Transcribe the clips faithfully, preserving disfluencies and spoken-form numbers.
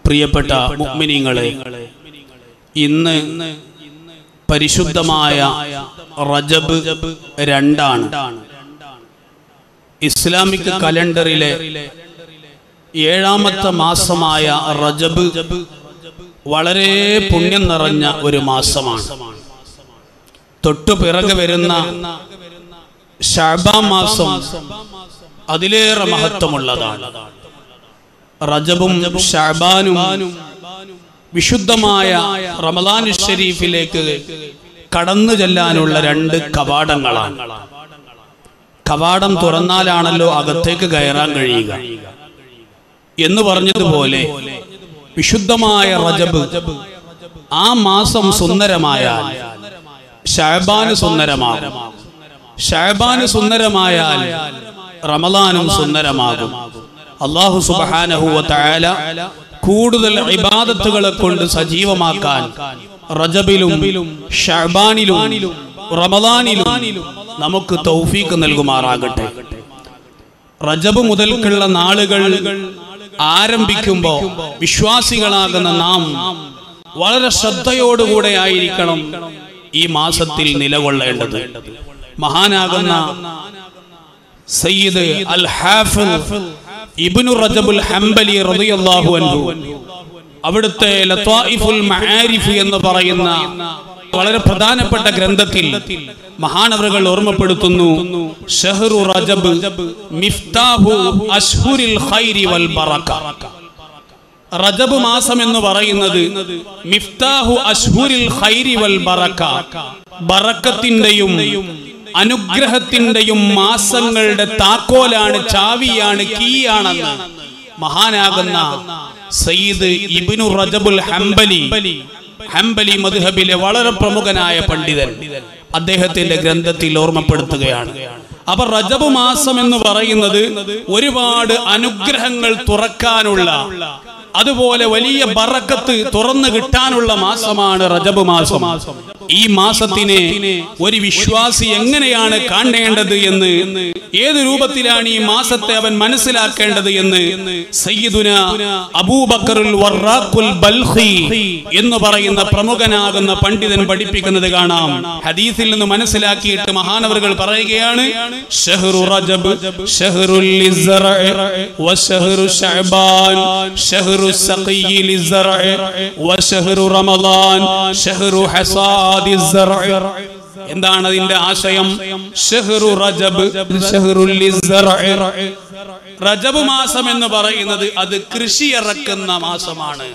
പ്രിയപ്പെട്ട മുഅ്മിനീങ്ങളെ, ഇന്ന് പരിശുദ്ധമായ റജബ് രണ്ടാണ്. ഇസ്ലാമിക് കലണ്ടറിലെ ഏഴാമത്തെ മാസമായ റജബ് വളരെ പുണ്യം നിറഞ്ഞ ഒരു മാസമാണ്. തൊട്ടു പിറകെ വരുന്ന ശഅബാൻ മാസം അതിലേറെ മഹത്വമുള്ളതാണ്. റജബും ശഅബാനും വിശുദ്ധമായ റമളാൻ ഷരീഫിലേക്ക് കടന്നു ചെല്ലാനുള്ള രണ്ട് കവാടങ്ങളാണ്. കവാടം തുറന്നാലാണല്ലോ അകത്തേക്ക് കയറാൻ കഴിയുക എന്ന് പറഞ്ഞതുപോലെ വിശുദ്ധമായ റജബ് ആ മാസം സുന്ദരമായാൽ ശഅബാൻ സുന്ദരമാകും. ശഅബാൻ സുന്ദരമായാൽ റമളാനും സുന്ദരമാകും. അല്ലാഹു സുബ്ഹാനഹു വ തആല കൂടുതൽ ഇബാദത്തുകളെ കൊണ്ട് സജീവമാക്കാൻ റജബിലും ശഅബാനിലും റമളാനിലും നമുക്ക് തൗഫീഖ് നൽകുമാറാകട്ടെ. റജബ് മുതൽക്കുള്ള നാളുകൾ ആരംഭിക്കുമ്പോൾ വിശ്വാസികളാകുന്ന നാം വളരെ ശ്രദ്ധയോടുകൂടെ ആയിരിക്കണം ഈ മാസത്തിൽ നിലകൊള്ളേണ്ടത്. മഹാനാകുന്ന സയ്യിദ് അൽ ഹാഫിദ് ഇബ്നു റജബുൽ ഹംബലി റളിയല്ലാഹു അൻഹു അവിടുത്തെ ലത്വായിഫുൽ മആരിഫ് എന്ന് പറയുന്ന വളരെ പ്രധാനപ്പെട്ട ഗ്രന്ഥത്തിൽ മഹാനവറുകൾ ഓർമ്മപ്പെടുത്തുന്നു, ഷഹ്റു റജബ് മിഫ്താഹു അശ്ഹുരിൽ ഖൈരി വൽ ബറക. റജബ് മാസം എന്ന് പറയുന്നത് മിഫ്താഹു അശ്ഹുരിൽ ഖൈരി വൽ ബറക, ബറക്കത്തിന്റെയും അനുഗ്രഹത്തിന്റെയും മാസങ്ങളുടെ താക്കോലാണ്, ചാവിയാണ്, കീയാണെന്ന് മഹാനാകുന്ന സയ്യിദ് ഇബ്നു റജബുൽ ഹംബലി ഹംബലി മദ്ഹബിലെ വളരെ പ്രമുഖനായ പണ്ഡിതൻ അദ്ദേഹത്തിന്റെ ഗ്രന്ഥത്തിൽ ഓർമ്മപ്പെടുത്തുകയാണ്. അപ്പൊ റജബ് മാസം എന്ന് പറയുന്നത് ഒരുപാട് അനുഗ്രഹങ്ങൾ തുറക്കാനുള്ള, അതുപോലെ വലിയ ബറക്കത്ത് തുറന്നു കിട്ടാനുള്ള മാസമാണ് റജബ് മാസം. ഈ മാസത്തിനെ ഒരു വിശ്വാസി എങ്ങനെയാണ് കാണേണ്ടത് എന്ന്, ഏത് രൂപത്തിലാണ് ഈ മാസത്തെ അവൻ മനസ്സിലാക്കേണ്ടത് എന്ന് സയ്യിദുന അബൂബക്കറുൽ വറാഖുൽ ബൽഖി എന്ന് പറയുന്ന പ്രമുഖനാകുന്ന പണ്ഡിതൻ പഠിപ്പിക്കുന്നത് കാണാം. ഹദീസിൽ നിന്ന് മനസ്സിലാക്കിയിട്ട് മഹാനവറുകൾ പറയുകയാണ്, ഷഹ്റു റജബ് ഷഹ്റുൽ ലിസ്റഇ വശഹ്റു ശഅബാൻ ഷഹ്റു സഖീ ലിസ്റഇ വശഹ്റു റമളാൻ ഷഹ്റു ഹസാദി الزرع. എന്താണ് അതിന്റെ ആശയം? ഷഹ്റു റജബ് ഷഹ്റുൽ ലിസ്റഇ. റജബ് മാസം എന്ന് പറയുന്നത് അത് കൃഷി ഇറക്കുന്ന മാസമാണ്.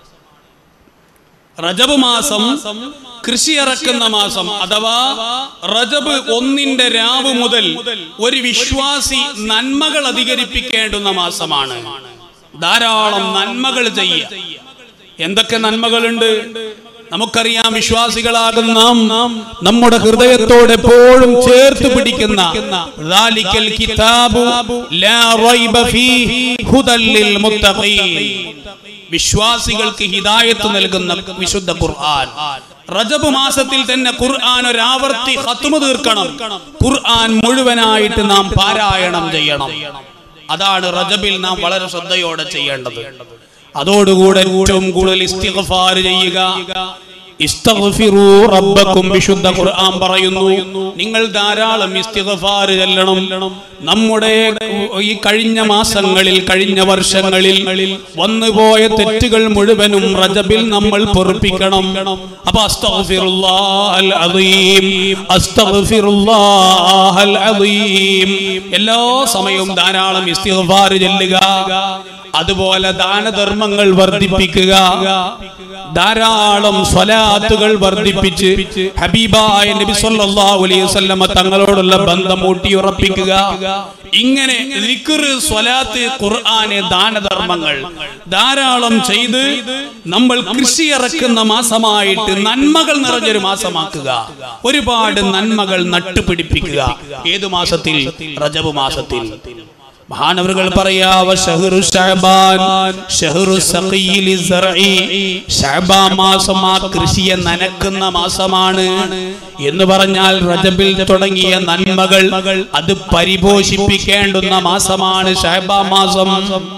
റജബ് മാസം കൃഷി ഇറക്കുന്ന മാസം, അഥവാ റജബ് ഒന്നിന്റെ രാവ് മുതൽ ഒരു വിശ്വാസി നന്മകൾ അധികരിപ്പിക്കേണ്ടുന്ന മാസമാണ്. ധാരാളം നന്മകൾ ചെയ്യുക. എന്തൊക്കെ നന്മകളുണ്ട് നമുക്കറിയാം. വിശ്വാസികളാകുന്ന നാം നമ്മുടെ ഹൃദയത്തോടെ എപ്പോഴും ചേർത്ത് പിടിക്കുന്ന ദാലിക്കൽ കിതാബു ലാ റൈബ ഫീഹി ഹുദൽ ലിൽ മുത്തഖീൻ, വിശ്വാസികൾക്ക് ഹിദായത്ത് നൽകുന്ന വിശുദ്ധ ഖുർആൻ. റജബ് മാസത്തിൽ തന്നെ ഖുർആൻ ഒരാവർത്തി ഖത്മ് തീർക്കണം. ഖുർആൻ മുഴുവനായിട്ട് നാം പാരായണം ചെയ്യണം. അതാണ് റജബിൽ നാം വളരെ ശ്രദ്ധയോടെ ചെയ്യേണ്ടത്. അതോടുകൂടെ ഏറ്റവും കൂടുതൽ ഇസ്തിഗ്ഫാർ ചെയ്യുക. ഇസ്തഗ്ഫിറൂ റബ്ബക്കും, വിശുദ്ധ ഖുർആൻ പറയുന്നു, നിങ്ങൾ ധാരാളം ഇസ്തിഗ്ഫാർ ചൊല്ലണം. നമ്മുടെ ഈ കഴിഞ്ഞ മാസങ്ങളിൽ, കഴിഞ്ഞ വർഷങ്ങളിൽ വന്നുപോയ തെറ്റുകൾ മുഴുവനും റജബിൽ നമ്മൾ പൊറുപ്പിക്കണം. അപ്പൊ അസ്തഗ്ഫിറുല്ലാഹൽ അദീം അസ്തഗ്ഫിറുല്ലാഹൽ അദീം എല്ലാ സമയവും ധാരാളം ഇസ്തിഗ്ഫാർ ചൊല്ലുക. അതുപോലെ ദാനധർമ്മങ്ങൾ വർദ്ധിപ്പിക്കുക. ധാരാളം സ്വലാത്തുകൾ വർദ്ധിപ്പിച്ച് ഹബീബായ നബി സല്ലല്ലാഹു അലൈഹി വസല്ലമ തങ്ങളോടുള്ള ബന്ധം ഊട്ടിയുറപ്പിക്കുക. ഇങ്ങനെ ദിക്ർ, സ്വലാത്ത്, ഖുർആൻ, ദാനധർമ്മങ്ങൾ ധാരാളം ചെയ്ത് നമ്മൾ കൃഷി ഇറക്കുന്ന മാസമായിട്ട് നന്മകൾ നിറഞ്ഞൊരു മാസമാക്കുക. ഒരുപാട് നന്മകൾ നട്ടുപിടിപ്പിക്കുക. ഏതു മാസത്തിൽ? റജബ് മാസത്തിൽ. മഹാനവറുകൾ പറയാ, വശഹ്റു ശഅബാൻ ശഹ്റു സഖീ ലിസ്റഇ, ശഅബാൻ മാസം ആ കൃഷിയെ നനക്കുന്ന മാസമാണ് എന്ന് പറഞ്ഞാൽ റജബിൽ തുടങ്ങിയ നന്മകൾ അത് പരിപോഷിപ്പിക്കേണ്ടുന്ന മാസമാണ് ശഅബാൻ മാസം.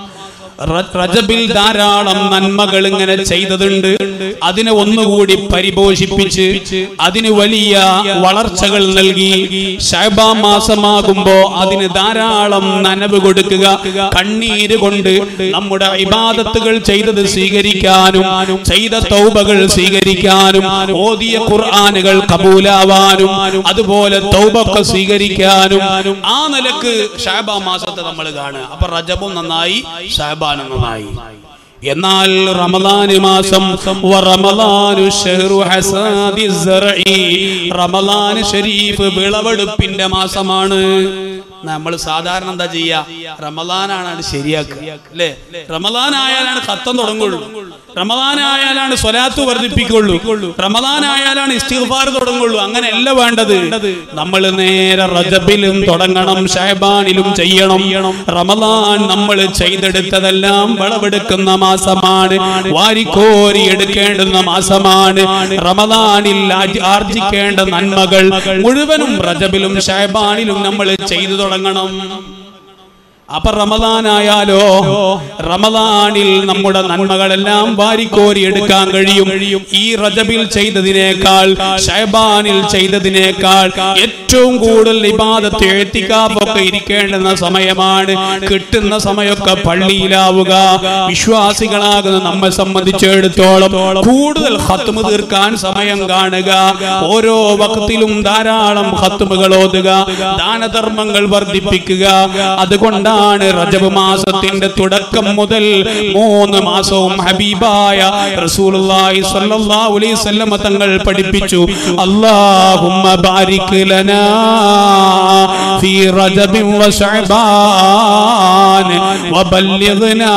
റജബിൽ ധാരാളം നന്മകൾ ഇങ്ങനെ ചെയ്തതുണ്ട്. അതിനെ ഒന്നുകൂടി പരിപോഷിപ്പിച്ച് അതിന് വലിയ വളർച്ചകൾ നൽകി ശഅബാൻ മാസമാകുമ്പോ അതിന് ധാരാളം നനവ് കൊടുക്കുക, കണ്ണീര് കൊണ്ട് നമ്മുടെ ഇബാദത്തുകൾ ചെയ്തത് സ്വീകരിക്കാനും ചെയ്ത തൗബകൾ സ്വീകരിക്കാനും ഓതിയ ഖുർആനുകൾ കബൂലാവാനും അതുപോലെ തൗബൊക്കെ സ്വീകരിക്കാനും ആ നിലക്ക് ശഅബാൻ മാസത്തെ നമ്മൾ കാണുക. അപ്പൊ റജബും നന്നായി, ശഅബാനും നന്നായി. എന്നാൽ റമളാൻ മാസം വറമളാനു ശഹ്റു ഹസാദി സറഇ, റമളാൻ ശരീഫ് വിളവെടുപ്പിന്റെ മാസമാണ്. നമ്മൾ സാധാരണ എന്താ ചെയ്യാ, റമളാനാണ് ശരിയാക്കുക അല്ലേ? റമളാൻ ആയാലാണ് ഖത്തം തുടങ്ങുള്ളൂ, റമളാൻ ആയാലാണ് സ്വലാത്ത് വർദ്ധിപ്പിക്കുള്ളൂ, റമളാൻ ആയാലാണ് ഇസ്തിഗ്ഫാർ തുടങ്ങുള്ളൂ. അങ്ങനെയല്ല വേണ്ടത്. നമ്മൾ നേരെ റജബിലും തുടങ്ങണം, ശഅബാനിലും ചെയ്യണം. റമളാൻ നമ്മൾ ചെയ്തെടുത്തതെല്ലാം വിളവെടുക്കുന്ന മാസമാണ്, വാരിക്കോരി എടുക്കേണ്ടുന്ന മാസമാണ്. റമളാനിൽ ആർജിക്കേണ്ട നന്മകൾ മുഴുവനും റജബിലും ശഅബാനിലും നമ്മൾ ചെയ്തു തുടങ്ങണം. അപ്പൊ റമളാനായാലോ, റമളാനിൽ നമ്മുടെ നന്മകളെല്ലാം വാരിക്കോരി എടുക്കാൻ കഴിയും. ഈ റജബിൽ ചെയ്തതിനേക്കാൾ ശഅബാനിൽ ചെയ്തതിനേക്കാൾ ഏറ്റവും കൂടുതൽ ഇബാദത്ത് ഇഅ്തികാഫൊക്കെ ഇരിക്കേണ്ടുന്ന സമയമാണ്. കിട്ടുന്ന സമയമൊക്കെ പള്ളിയിലാവുക. വിശ്വാസികളാകുന്ന നമ്മെ സംബന്ധിച്ചിടത്തോളം കൂടുതൽ ഖത്മ് തീർക്കാൻ സമയം കാണുക. ഓരോ വഖത്തിലും ധാരാളം ഖത്മുകൾ ഓതുക, ദാനധർമ്മങ്ങൾ വർദ്ധിപ്പിക്കുക. അതുകൊണ്ടാണ് റജബ് മാസത്തിന്റെ തുടക്കം മുതൽ മൂന്ന് മാസവും ഹബീബായ റസൂലുള്ളാഹി സ്വല്ലല്ലാഹു അലൈഹി വസല്ലം തങ്ങൾ പഠിപ്പിച്ചു, അല്ലാഹുമ്മ ബാരിക് ലനാ ഫീ റജബിൻ വ ശഅബാൻ വബല്ലിഗ്നാ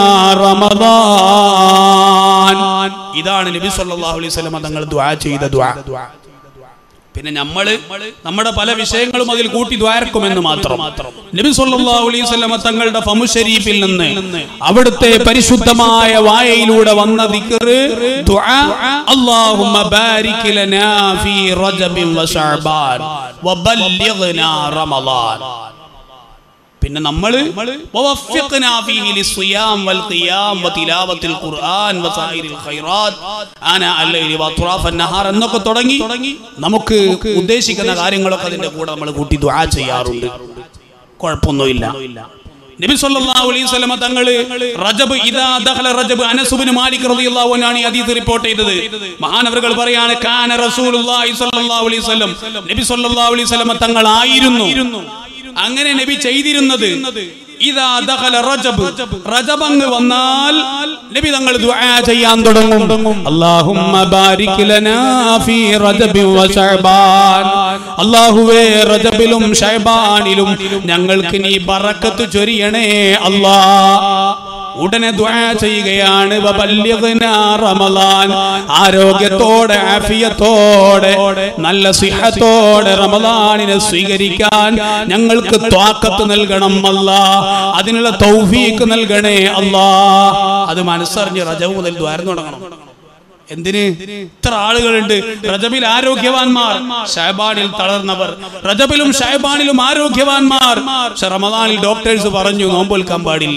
റമളാൻ. ഇതാണ് നബി സ്വല്ലല്ലാഹു അലൈഹി വസല്ലം തങ്ങൾ ദുആ ചെയ്ത ദുആ. പിന്നെ നമ്മള് നമ്മുടെ പല വിഷയങ്ങളും അതിൽ കൂട്ടി ദ്വാരക്കുമെന്ന് മാത്രം. നബി സല്ലല്ലാഹു അലൈഹി വസല്ലം തങ്ങളുടെ ഫമു ശരീഫിൽ നിന്ന് അവിടുത്തെ പരിശുദ്ധമായ വായയിലൂടെ വന്ന ദിക്ർ ദുആ, അല്ലാഹുമ്മ ബാരിക് ലനാ ഫീ റജബിൻ വ ശഅബാൻ വബല്ലിഗ്നാ റമളാൻ. പിന്നെ നമ്മള് വവഫിഖ്നാ ഫീഹി ലിസ്സിയാം വൽ ഖിയാം വതിലാവത്തിൽ ഖുർആൻ വസായിരിൽ ഖൈറാത്ത് അനാ അല്ലൈലി വഅത്റാഫൻ നഹാർ എന്നൊക്കെ തുടങ്ങി നമുക്ക് ഉദ്ദേശിക്കുന്ന കാര്യങ്ങളൊക്കെ അതിന്റെ കൂടെ നമ്മൾ കൂട്ടി ദുആ ചെയ്യാറുണ്ട്. കുഴപ്പമൊന്നുമില്ല. നബി സല്ലല്ലാഹു അലൈഹി വസല്ലം തങ്ങൾ റജബ് ഇദാ ദഖല റജബ്, അനസ് ഇബ്നു മാലിക് റളിയല്ലാഹു അൻഹു ആണ് ഈ ഹദീസ് റിപ്പോർട്ട് ചെയ്തത്. മഹാനവറുകൾ പറയാണ്, കാന റസൂലുള്ളാഹി സ്വല്ലല്ലാഹു അലൈഹി വസല്ലം, നബി സല്ലല്ലാഹു അലൈഹി വസല്ലം തങ്ങൾ ആയിരുന്നു, അങ്ങനെ നബി ചെയ്തിരുന്നത്, ഇദാ ദഖല റജബ്, റജബ് അങ്ങ് വന്നാൽ നബി തങ്ങൾ ദുആ ചെയ്യാൻ തുടങ്ങും. അല്ലാഹുമ്മ ബാരിക് ലനാ ഫീ റജബിൻ വ ശഅബാൻ, അല്ലാഹുവേ റജബിലും ശഅബാനിലും ഞങ്ങൾക്ക് നീ ബറക്കത്ത് ചൊരിയണേ അല്ലാഹ്. ഉടനെ ദുആ ചെയ്യുകയാണ്, വബല്ലിഗ്നാ റമളാൻ, ആരോഗ്യത്തോടെ ആഫിയത്തോടെ നല്ല സിഹത്തോടെ റമളാനിനെ സ്വീകരിക്കാൻ ഞങ്ങൾക്ക് ത്വാഖത്ത് നൽകണം അല്ലാഹ്, അതിനുള്ള തൗഫീഖ് നൽകണേ അല്ലാഹ്. അത് മനസ്സറിഞ്ഞ് റജബ് മുതൽ ദുആ തുടങ്ങണം. എന്തിന്? ഇത്ര ആളുകളുണ്ട്. റജബിൽ ആരോഗ്യവാന്മാർ, ശഅബാനിൽ തളർന്നവർ. റജബിലും ശഅബാനിലും ആരോഗ്യവാന്മാർ, പക്ഷെ റമളാനിൽ ഡോക്ടേഴ്സ് പറഞ്ഞു നോമ്പൊൽക്കാൻ പാടില്ല.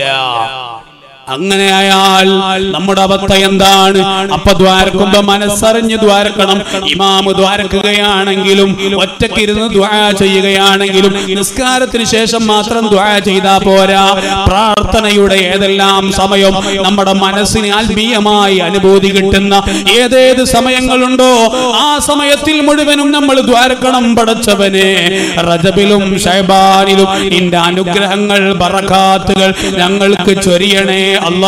അങ്ങനെയായാൽ നമ്മുടെ അവസ്ഥ എന്താണ്? അപ്പൊ ദ്വാരക്കുമ്പോ മനസ്സറിഞ്ഞ് ദ്വാരക്കണം. ഇമാമ് ദ്വാരക്കുകയാണെങ്കിലും ഒറ്റക്കിരുന്ന് ദ്വാ ചെയ്യുകയാണെങ്കിലും നിസ്കാരത്തിന് ശേഷം മാത്രം ദ്വാ ചെയ്താ പോരാ. പ്രാർത്ഥനയുടെ ഏതെല്ലാം സമയം നമ്മുടെ മനസ്സിന് ആത്മീയമായി അനുഭൂതി കിട്ടുന്ന ഏതേത് സമയങ്ങളുണ്ടോ ആ സമയത്തിൽ മുഴുവനും നമ്മൾ ദ്വാരക്കണം. പടച്ചവനെ, റജബിലും ശഅബാനിലും നിന്റെ അനുഗ്രഹങ്ങൾ ബറകാത്തുകൾ ഞങ്ങൾക്ക് ചൊരിയണേ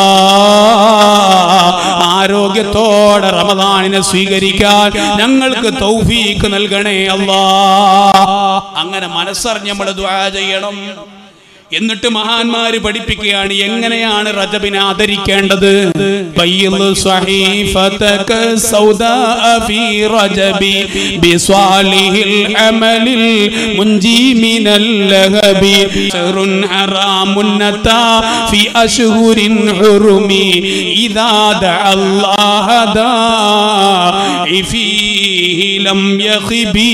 അല്ലാഹ്. ആരോഗ്യത്തോടെ റമളാനിനെ സ്വീകരിക്കാൻ ഞങ്ങൾക്ക് തൗഫീഖ് നൽകണേ അല്ലാഹ്. അങ്ങനെ മനസ്സറിഞ്ഞ് നമ്മൾ ദുആ ചെയ്യണം. എന്നിട്ട് മഹാന്മാര് പഠിപ്പിക്കുകയാണ് എങ്ങനെയാണ് റജബിനെ ആദരിക്കേണ്ടത്. ബയ്യിദ് സ്വഹീഫതക സൗദാ ഫീ റജബി ബിസ്വാലിഹിൽ അമലിൽ മുൻജി മിനൽ ലഹബി ശഹ്റുൻ ഹറാമുൻ നതാ ഫീ അശ്ഹുരിൻ ഹുറുമി ഇദാ ദഅല്ലാഹ ദാഇ ഫീഹി ലം യഖിബി.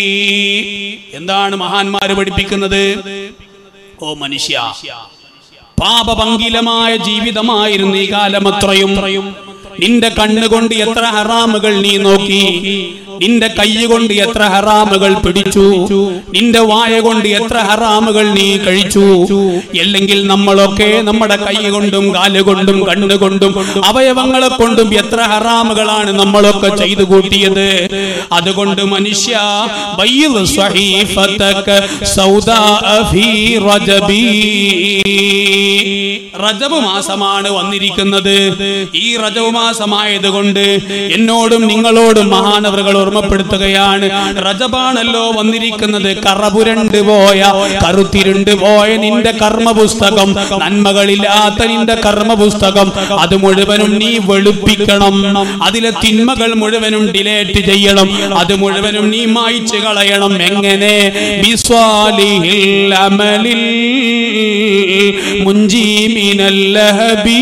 എന്താണ് മഹാന്മാര് പഠിപ്പിക്കുന്നത്? ഓ മനുഷ്യ, പാപഭംഗിലമായ ജീവിതമായിരുന്നു ഈ കാലമത്രയും. നിന്റെ കണ്ണുകൊണ്ട് എത്ര ഹറാമുകൾ നീ നോക്കി, നിന്റെ കൈ കൊണ്ട് എത്ര ഹറാമുകൾ പിടിച്ചു, നിന്റെ വായ കൊണ്ട് എത്ര ഹറാമുകൾ നീ കഴിച്ചു. അല്ലെങ്കിൽ നമ്മളൊക്കെ നമ്മുടെ കൈ കൊണ്ടും കാലുകൊണ്ടും കണ്ണുകൊണ്ടും അവയവങ്ങളെ കൊണ്ടും എത്ര ഹറാമുകളാണ് നമ്മളൊക്കെ ചെയ്തു കൂട്ടിയത്. അതുകൊണ്ട് മനുഷ്യ ബയ്യിദ് സ്വഹീഫതക സൗദാ ഫീ റജബി, റജബ് മാസമാണ് വന്നിരിക്കുന്നത്. ഈ റജബ് മാസമായതുകൊണ്ട് എന്നോടും നിങ്ങളോടും മഹാനവറുകൾ ഓർമ്മപ്പെടുത്തുകയാണ്, റജബാണല്ലോ വന്നിരിക്കുന്നത്. കറപുരണ്ട് പോയ കറുത്തിരുണ്ട് പോയ നിന്റെ കർമ്മപുസ്തകം, നന്മകളില്ലാത്ത നിന്റെ കർമ്മപുസ്തകം, അത് മുഴുവനും നീ വെളുപ്പിക്കണം. അതിലെ തിന്മകൾ മുഴുവനും ഡിലേറ്റ് ചെയ്യണം, അത് മുഴുവനും നീ മായ്ച്ചു കളയണം. എങ്ങനെ? ബിസ്വാലിഹിൽ അമലിൽ മുൻജി മിനൽ ലഹബി,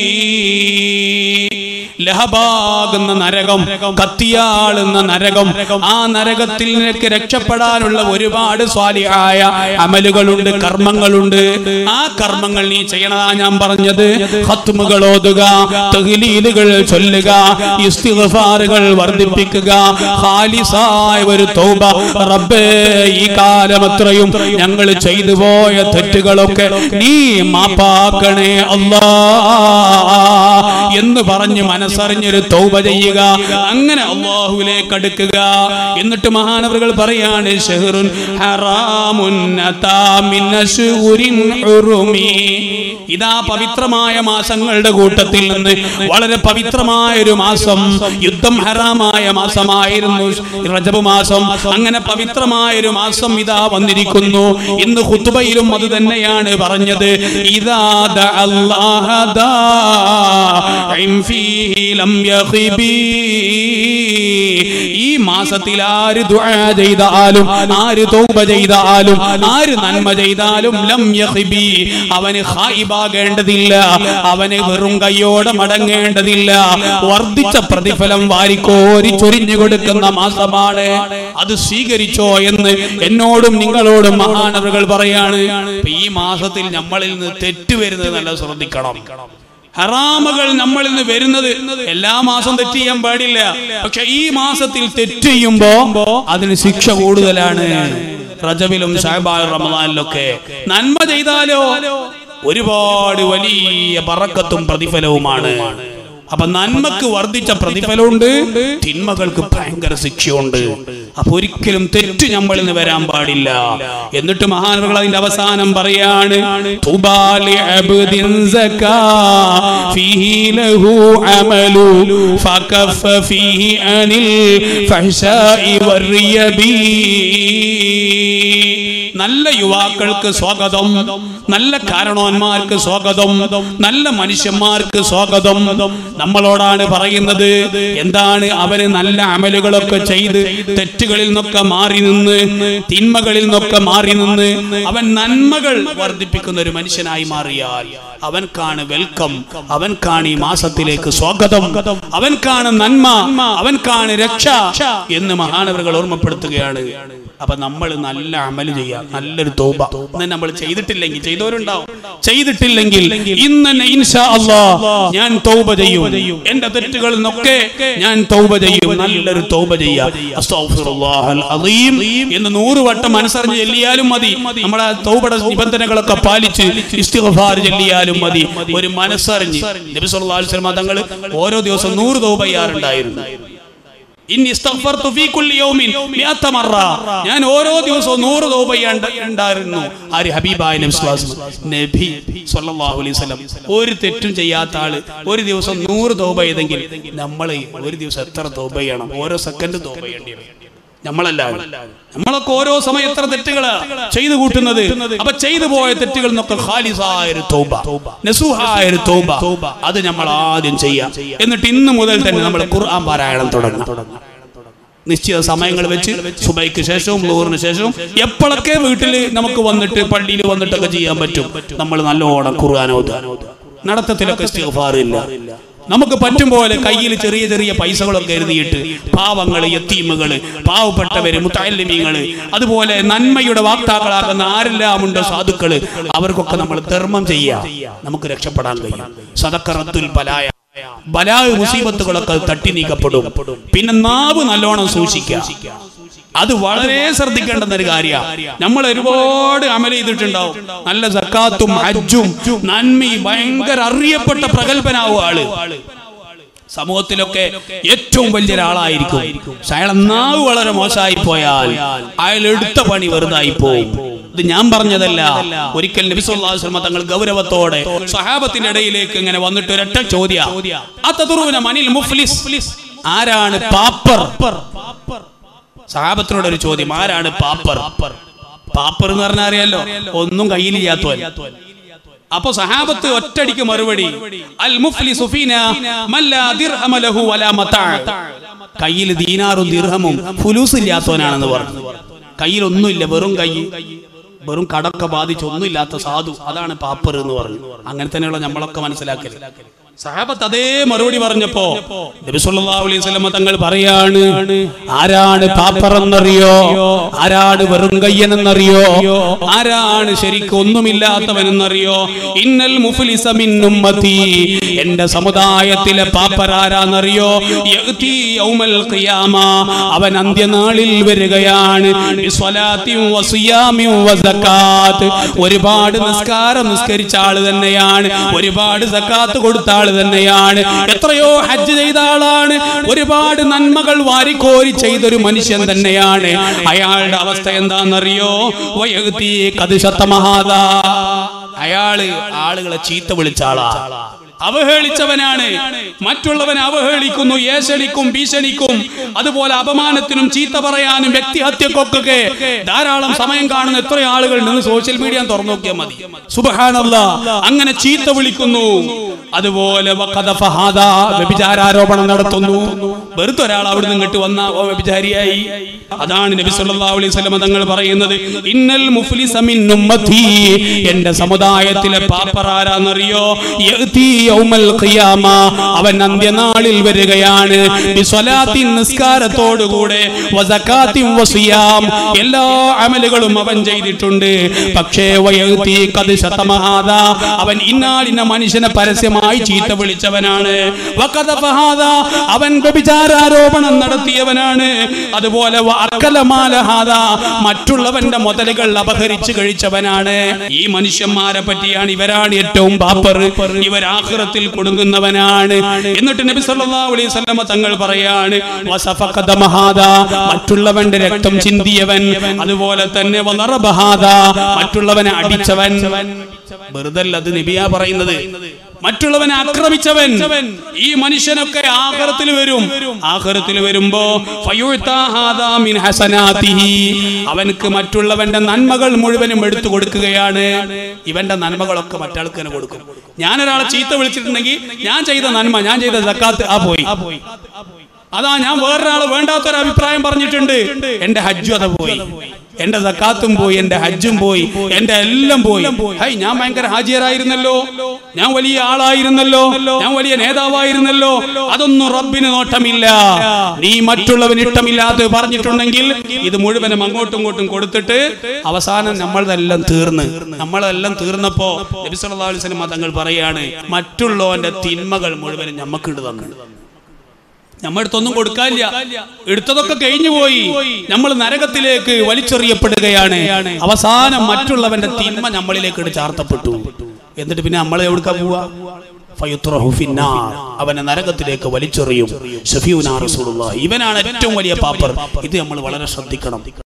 ലഹബാകുന്ന നരകം, കത്തിയാളുന്ന നരകം, ആ നരകത്തിൽ നിനക്ക് രക്ഷപ്പെടാനുള്ള ഒരുപാട് സ്വാലിഹായ അമലുകളുണ്ട്, കർമ്മങ്ങളുണ്ട്. ആ കർമ്മങ്ങൾ നീ ചെയ്യണതാ ഞാൻ പറഞ്ഞത്. ഖത്മുകൾ ഓതുക, തഹ്ലീലുകൾ ചൊല്ലുക, ഇസ്തിഗ്ഫാറുകൾ വർദ്ധിപ്പിക്കുക, ഖാലിസായ ഒരു തൗബ. റബ്ബേ, ഈ കാലമത്രയും ഞങ്ങൾ ചെയ്തു പോയ തെറ്റുകളൊക്കെ നീ മാപ്പാക്കണേ അല്ലാഹ് എന്ന് പറഞ്ഞ് മനസ്സറിഞ്ഞൊരു തൗബ ചെയ്യുക. അങ്ങനെ അല്ലാഹുവിലേക്ക് അടുക്കുക. എന്നിട്ട് മഹാനവറുകൾ പറയാണ്, ശഹ്റുൻ ഹറാമുൻ അതാ മിൻ അശ്ഹുരിൻ ഹുറുമി, ഇതാ പവിത്രമായ മാസങ്ങളുടെ കൂട്ടത്തിൽ നിന്ന് വളരെ പവിത്രമായ ഒരു മാസം, യുദ്ധം ഹറാമായ മാസമായിരുന്നു റജബ് മാസം. അങ്ങനെ പവിത്രമായ ഒരു മാസം ഇതാ വന്നിരിക്കുന്നു. ഇന്ന് ഖുതുബയിലും അത് തന്നെയാണ് പറഞ്ഞത്. ഇദാ ദഅല്ലാഹ ദാഇം ഫീഹി ലം യഖിബി, ഈ മാസത്തിൽ ആര് ദുആ ചെയ്താലും, ആര് തൗബ ചെയ്താലും, ആര് നന്മ ചെയ്താലും ലം യഖിബി, അവന് ഖായിബാകേണ്ടതില്ല, അവന് വെറും കയ്യോടെ മടങ്ങേണ്ടതില്ല. വർദ്ധിച്ച പ്രതിഫലം വാരിക്കോരി ചൊരിഞ്ഞു കൊടുക്കുന്ന മാസമാണ്. അത് സ്വീകരിച്ചോ എന്ന് എന്നോടും നിങ്ങളോടും മഹാനവറുകൾ പറയാണ്. ഈ മാസത്തിൽ നമ്മളിൽ നിന്ന് തെറ്റ് വരുന്നത് നല്ല ശ്രദ്ധിക്കണം. ഹറാമുകൾ നമ്മളിൽ നിന്ന് വരുന്നത് എല്ലാ മാസം തെറ്റ് ചെയ്യാൻ പാടില്ല. പക്ഷെ ഈ മാസത്തിൽ തെറ്റ് ചെയ്യുമ്പോ അതിന് ശിക്ഷ കൂടുതലാണ്. റജബിലും ശഅബാൻ റമദാനിലൊക്കെ നന്മ ചെയ്താലോ ഒരുപാട് വലിയ ബറക്കത്തും പ്രതിഫലവുമാണ്. അപ്പൊ നന്മക്ക് വർദ്ധിച്ച പ്രതിഫലമുണ്ട്, തിന്മകൾക്ക് ഭയങ്കര ശിക്ഷയുണ്ട്. അപ്പൊ ഒരിക്കലും തെറ്റ് നമ്മളിൽ നിന്ന് വരാൻ പാടില്ല. എന്നിട്ട് മഹാനവറുകൾ അതിന്റെ അവസാനം പറയാണ്, തുബാലി അബ്ദിൻ സകാ ഫീഹി ലഹു അമലു ഫകഫ ഫീഹി അനിൽ ഫഹ്ശാഇ വറിയബി. നല്ല യുവാക്കൾക്ക് സ്വാഗതം, നല്ല കാരണവന്മാർക്ക് സ്വാഗതം, നല്ല മനുഷ്യന്മാർക്ക് സ്വാഗതം. നമ്മളോടാണ് പറയുന്നത് എന്താണ്? അവന് നല്ല അമലുകളൊക്കെ ചെയ്ത് തെറ്റുകളിൽ നിന്നൊക്കെ മാറി നിന്ന്, തിന്മകളിൽ നിന്നൊക്കെ മാറി നിന്ന് അവൻ നന്മകൾ വർദ്ധിപ്പിക്കുന്ന ഒരു മനുഷ്യനായി മാറിയാൽ അവൻക്കാണ് വെൽക്കം, അവൻക്കാണ് ഈ മാസത്തിലേക്ക് സ്വാഗതം, അവൻക്കാണ് നന്മ, അവൻക്കാണ് രക്ഷ എന്ന് മഹാനവറുകൾ ഓർമ്മപ്പെടുത്തുകയാണ്. അപ്പൊ നമ്മൾ നല്ല അമല് ചെയ്യാം, നല്ലൊരു തൗബ. ഇന്ന് നമ്മൾ ചെയ്തിട്ടില്ലെങ്കിൽ, ചെയ്തവരുണ്ടാവും, ചെയ്തിട്ടില്ലെങ്കിൽ ഇന്ന് തന്നെ ഇൻഷാ അല്ലാഹ് ഞാൻ തൗബ ചെയ്യും, എന്റെ തെറ്റുകളിൽ നിന്നൊക്കെ ഞാൻ തൗബ ചെയ്യും, നല്ലൊരു തൗബ ചെയ്യാം. അസ്തഗ്ഫിറുല്ലാഹൽ അസീം എന്ന് നൂറ് വട്ടം മനസ്സറിഞ്ഞ് ചൊല്ലിയാലും മതി. നമ്മുടെ തൗബയുടെ നിബന്ധനകളൊക്കെ പാലിച്ച് ഇസ്തിഗ്ഫാർ ചൊല്ലിയാലും മതി. ഒരു മനസ്സറിഞ്ഞ് നബി സല്ലല്ലാഹു അലൈഹി വസല്ലം തങ്ങൾ ഓരോ ദിവസം നൂറ് തൗബ ചെയ്യാറുണ്ടായിരുന്നു. ഞാൻ ഓരോ ദിവസവും നൂറ് തൗബ ഉണ്ടായിരുന്നു. ആര്? ഹബീബായ നബി സല്ലല്ലാഹു അലൈഹി വസല്ലം. ഒരു തെറ്റും ചെയ്യാത്ത ആള് ഒരു ദിവസം നൂറ് തൗബ ചെയ്തെങ്കിൽ നമ്മൾ ഒരു ദിവസം എത്ര തൗബ ചെയ്യണം? ഓരോ സെക്കൻഡ് തൗബ ചെയ്യേണ്ടി വരും. നമ്മളല്ല, നമ്മളൊക്കെ ഓരോ സമയം എത്ര തെറ്റുകളാ ചെയ്തു കൂട്ടുന്നത്. അപ്പൊ ചെയ്തു പോയ തെറ്റുകൾ നിന്നൊക്കെ ഖാലിസായ ഒരു തൗബ, നസൂഹായ ഒരു തൗബ, അത് നമ്മൾ ആദ്യം ചെയ്യാം. എന്നിട്ട് ഇന്ന് മുതൽ തന്നെ നമ്മൾ ഖുർആൻ പാരായണം തുടങ്ങാം. നിശ്ചിത സമയങ്ങൾ വെച്ച് സുബൈക്ക് ശേഷവും ളുഹറിന് ശേഷവും എപ്പോഴൊക്കെ വീട്ടിൽ നമുക്ക് വന്നിട്ട് പള്ളിയിൽ വന്നിട്ടൊക്കെ ചെയ്യാൻ പറ്റും, നമ്മൾ നല്ലോണം ഖുർആൻ ഓതുക. നടത്തത്തിലൊക്കെ ഇസ്തിഗ്ഫാർ ഇല്ല. നമുക്ക് പറ്റും പോലെ കയ്യിൽ ചെറിയ ചെറിയ പൈസകളൊക്കെ എഴുതിയിട്ട് പാവങ്ങള്, യത്തീമുകള്, പാവപ്പെട്ടവര്, മുത്തഅല്ലിമീങ്ങള്, അതുപോലെ നന്മയുടെ വാക്താക്കളാകുന്ന ആരെല്ലാം ഉണ്ട് സാധുക്കള്, അവർക്കൊക്കെ നമ്മൾ ധർമ്മം ചെയ്യാം, നമുക്ക് രക്ഷപ്പെടാൻ കഴിയും. സദഖ റദ്ദുൽ ബലായ, ബലായ മുസീബത്തുകളൊക്കെ തട്ടി നീക്കപ്പെടും. പിന്നെ നാവ് നല്ലോണം സൂക്ഷിക്കുക, അത് വളരെ ശ്രദ്ധിക്കേണ്ടുന്ന ഒരു കാര്യമാണ്. നമ്മൾ ഒരുപാട് അമൽ ചെയ്തിട്ടുണ്ടാവും, നല്ല സക്കാത്തും ഹജ്ജും നന്മയും ഭയങ്കര അറിയപ്പെട്ട പ്രഗൽഭനാവും ആള്, സമൂഹത്തിലൊക്കെ ഏറ്റവും വലിയൊരാളായിരിക്കും. അയാളെ നാവ് വളരെ മോശമായി പോയാൽ അയാൾ എടുത്ത പണി വെറുതായി പോകും. ഇത് ഞാൻ പറഞ്ഞതല്ല. ഒരിക്കൽ നബി സല്ലല്ലാഹു അലൈഹി വസല്ലം തങ്ങൾ ഗൗരവത്തോടെ സ്വഹാബത്തിന്റെ ഇടയിലേക്ക് ഇങ്ങനെ വന്നിട്ട് ഒരൊറ്റ ചോദ്യം, അതദറൂന മനിൽ മുഫ്ലിസ്, ആരാണ് പാപ്പർ? സഹാബത്തിനോട് ഒരു ചോദ്യം, ആരാണ് പാപ്പർ? പാപ്പർ എന്ന് പറഞ്ഞാൽ അറിയാലോ, ഒന്നും കയ്യിലില്ലാത്തവൻ. അപ്പൊ സഹാബത്ത് ഒറ്റടിക്ക് മറുപടി, അൽ മുഫ്ലിസു ഫീനാ മൻ ലാ ദിർഹമ ലഹു വലാ മതാ, കയ്യിൽ ദീനാറും ദിർഹമും ഫുലൂസ് ഇല്ലാത്തവനാണെന്ന് പറഞ്ഞു. കയ്യിൽ ഒന്നുമില്ല, വെറും കൈ, വെറും കടക്ക ബാധിച്ച് ഒന്നുമില്ലാത്ത സാധു, അതാണ് പാപ്പർ എന്ന് പറഞ്ഞു. അങ്ങനെ തന്നെയുള്ള നമ്മളൊക്കെ മനസ്സിലാക്കല്. സഹാബത്ത് അതേ മറുപടി പറഞ്ഞപ്പോ നബി സല്ലല്ലാഹു അലൈഹി വസല്ലം തങ്ങൾ പറയാണ്, ആരാണ് പാപ്പർ എന്നറിയോ? ആരാണ് വെറും കയ്യനെന്നറിയോ? ആരാണ് ശരിക്കും ഒന്നുമില്ലാത്തവൻ എന്നറിയോ? ഇന്നൽ മുഫ്ലിസ മിൻ ഉമ്മത്തി, എന്റെ സമുദായത്തിലെ പാപ്പർ ആരാന്നറിയോ? യഅതി യൗമൽ ഖിയാമ, അവൻ അന്ത്യനാളിൽ വരികയാണ്. ബിസ്വലാത്തി വസിയാമി വസകാത്ത്, ഒരുപാട് നിസ്കാരം നിസ്കരിച്ച ആള് തന്നെയാണ്, ഒരുപാട് സക്കാത്ത് കൊടുത്ത തന്നെയാണ്, എത്രയോ ഹജ്ജ് ചെയ്ത ആളാണ്, ഒരുപാട് നന്മകൾ വാരിക്കോരി ചെയ്തൊരു മനുഷ്യൻ തന്നെയാണ്. അയാളുടെ അവസ്ഥ എന്താണെന്നറിയോ? അയാള് ആളുകളെ ചീത്ത വിളിച്ച ആളാ, അവഹേളിച്ചവനാണ്, മറ്റുള്ളവനെ അവഹേളിക്കുന്നു, ഏഷണിക്കും, ഭീഷണിക്കും, അതുപോലെ അപമാനത്തിനും ചീത്ത പറയാനും വ്യക്തിഹത്യക്കൊക്കെ ധാരാളം സമയം കാണുന്ന എത്ര ആളുകൾ നിന്ന് സോഷ്യൽ മീഡിയ തുറന്നു നോക്കിയാൽ മതി. സുബ്ഹാനല്ലാഹ്, അങ്ങനെ ചീത്ത വിളിക്കുന്നു. അതുപോലെ വ്യഭിചാരോപണം നടത്തുന്നു. വെറുതെ ഒരാൾ അവിടെ നിന്ന് ഇങ്ങോട്ട് വന്ന വ്യഭിചാരിയായി. അതാണ് നബി സല്ലല്ലാഹു അലൈഹി വസല്ലം തങ്ങൾ പറയുന്നത്, ഇന്നൽ മുഫ്ലിസ മിൻ ഉമ്മത്തി, എന്റെ സമുദായത്തിലെ പാപ്പർ ആരാന്നറിയോ? യഅതി യൗമൽ ഖിയാമ, അവൻ അന്ത്യനാളിൽ വരികയാണ്. ബിസ്വലാത്തിൻ, നിസ്കാരത്തോടുകൂടെ, വസകാത്തിൻ വസിയാം, എല്ലാ അമലുകളും അവൻ ചെയ്തിട്ടുണ്ട്. പക്ഷേ വയഅതി ഖദ് ശതമ ഹാദാ, അവൻ ഇന്നാലിന മനുഷ്യനെ പരസ്യമായി ചീത്ത വിളിച്ചവനാണ്. വഖദഫ ഹാദാ, അവൻ വ്യഭിചാരോപണം നടത്തിയവനാണ്. അതുപോലെ വഅക്കല മാല ഹാദാ, മറ്റുള്ളവന്റെ മുതലുകൾ അപഹരിച്ചു കഴിച്ചവനാണ്. ഈ മനുഷ്യന്മാരെ പറ്റിയാണ്, ഇവരാണ് ഏറ്റവും പാപ്പർ, ഇവർ ആഖിറത്തിൽ കൊടുങ്ങുന്നവനാണ്. എന്നിട്ട് നബി സല്ലല്ലാഹു അലൈഹി വസല്ലം തങ്ങൾ പറയാണ്, വസഫഖ ദമ ഹാദാ, മറ്റുള്ളവന്റെ രക്തം ചിന്തിയവൻ. അതുപോലെ തന്നെ വനറബ ഹാദാ, മറ്റുള്ളവനെ അടിച്ചവൻ. വെറുതെ അല്ല, അത് നബിയാ പറയുന്നത്. മറ്റുള്ളവനെ ആക്രമിച്ചവൻ, ഈ മനുഷ്യനൊക്കെ ആഖിറത്തിൽ വരും. ആഖിറത്തിൽ വരുമ്പോ അവനക്ക് മറ്റുള്ളവന്റെ നന്മകൾ മുഴുവനും എടുത്തു കൊടുക്കുകയാണ്. ഇവന്റെ നന്മകളൊക്കെ മറ്റാൾക്ക് തന്നെ കൊടുക്കും. ഞാനൊരാളെ ചീത്ത വിളിച്ചിട്ടുണ്ടെങ്കിൽ ഞാൻ ചെയ്ത നന്മ, ഞാൻ ചെയ്ത സക്കാത്ത് ആ പോയി. അതാ ഞാൻ വേറൊരാള് വേണ്ടാത്തൊരു അഭിപ്രായം പറഞ്ഞിട്ടുണ്ട്, എന്റെ ഹജ്ജും അത് പോയി, എന്റെ സക്കാത്തും പോയി, എന്റെ ഹജ്ജും പോയി, എന്റെ എല്ലാം പോയി. ഹൈ, ഞാൻ ഭയങ്കര ഹാജിയറായിരുന്നല്ലോ, ഞാൻ വലിയ ആളായിരുന്നല്ലോ, ഞാൻ വലിയ നേതാവായിരുന്നല്ലോ. അതൊന്നും റബ്ബിന് നോട്ടമില്ല. നീ മറ്റുള്ളവന് ഇഷ്ടമില്ലാതെ പറഞ്ഞിട്ടുണ്ടെങ്കിൽ ഇത് മുഴുവനും അങ്ങോട്ടും ഇങ്ങോട്ടും കൊടുത്തിട്ട് അവസാനം നമ്മളതെല്ലാം തീർന്ന് നമ്മളെല്ലാം തീർന്നപ്പോ നബി സല്ലല്ലാഹു അലൈഹി വസല്ലം തങ്ങൾ പറയാണ്, മറ്റുള്ളവന്റെ തിന്മകൾ മുഴുവനും നമുക്ക് ഇട്ട് തന്നു. നമ്മടുത്തൊന്നും കൊടുക്കാനില്ല, എടുത്തതൊക്കെ കഴിഞ്ഞു പോയി. നമ്മൾ നരകത്തിലേക്ക് വലിച്ചെറിയപ്പെടുകയാണ്. അവസാനം മറ്റുള്ളവന്റെ തിന്മ നമ്മളിലേക്ക് ചാർത്തപ്പെട്ടു. എന്നിട്ട് പിന്നെ നമ്മളെ എവിടുക്കാൻ പോവാ? ഫയുത്രഹു ഫിന്നാർ, അവനെ നരകത്തിലേക്ക് വലിച്ചെറിയും. ഷഫീഉനാ റസൂലുള്ളാഹി, ഇവനാണ് ഏറ്റവും വലിയ പാപ്പർ. ഇത് നമ്മൾ വളരെ ശ്രദ്ധിക്കണം.